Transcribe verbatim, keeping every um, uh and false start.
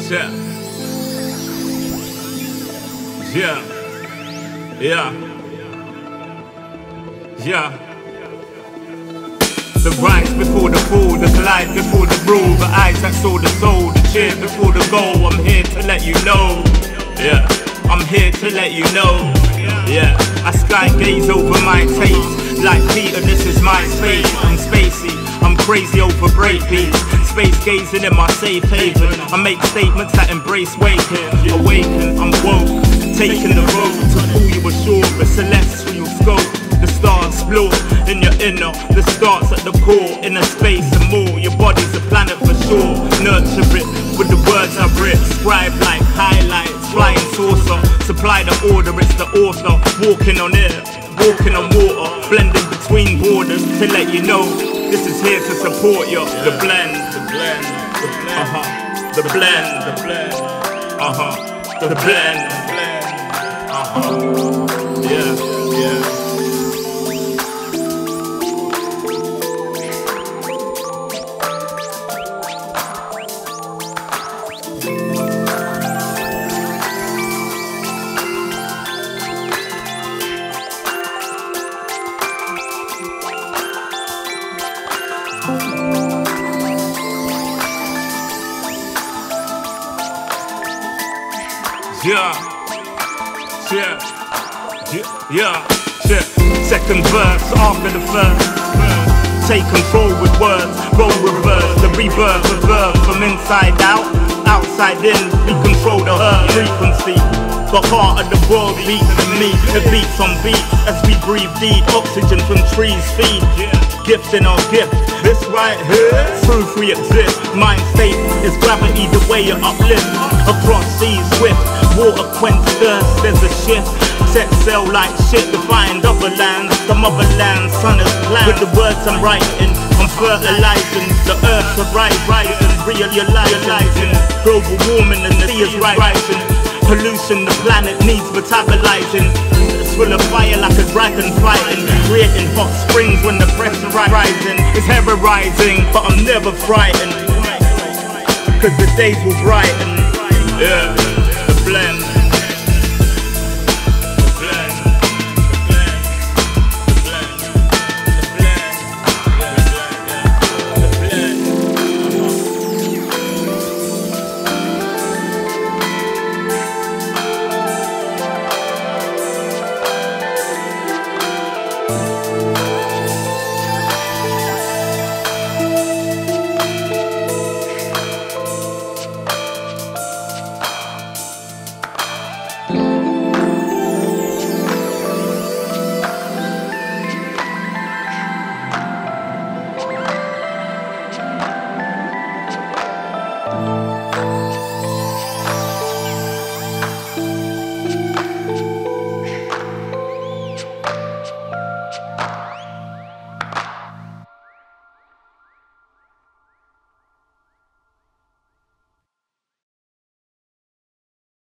Yeah. Yeah. Yeah. Yeah. The rise before the fall, the glide before the rule, the eyes that saw the soul, the cheer before the goal. I'm here to let you know. Yeah. I'm here to let you know. Yeah. I sky gaze over my taste. Like Peter, this is my space. I'm Spacey, I'm crazy over breakbeats. Space gazing in my safe haven. I make statements that embrace waking. Awaken, I'm woke, taking the road to pull you ashore. A celestial scope, the stars explore in your inner. The starts at the core, inner space and more. Your body's a planet for sure. Nurture it with the words I've writ. Scribe like highlights, flying saucer. Supply the order, it's the author. Walking on air, walking on water, blending between borders to let you know this is here to support you. The blend, the blend, the blend, uh-huh. The blend, the blend, uh-huh. The blend, the blend, uh-huh. Yeah, yeah. Yeah, yeah, yeah, yeah, yeah. Second verse after the first. Take control with words, roll reverse, the rebirth of verb from inside out, outside in. We control the earth frequency. The heart of the world beats in me. It beats on beats as we breathe deep. Oxygen from trees feed. Gift in our gift. This right here, proof we exist. Mind state is gravity, the way you uplift. Across seas swift, water quench thirst, there's a shift. Set sail like shit to find other lands. The motherland, sun is planned. With the words I'm writing, I'm fertilizing. The earth's a rise, rising, realizing. Global warming and the sea is rising. Pollution, the planet needs metabolizing. Full of fire like a dragon fighting. Creating hot springs when the pressure rising. It's terrorizing, but I'm never frightened. Cause the days will brighten. Yeah, the blend.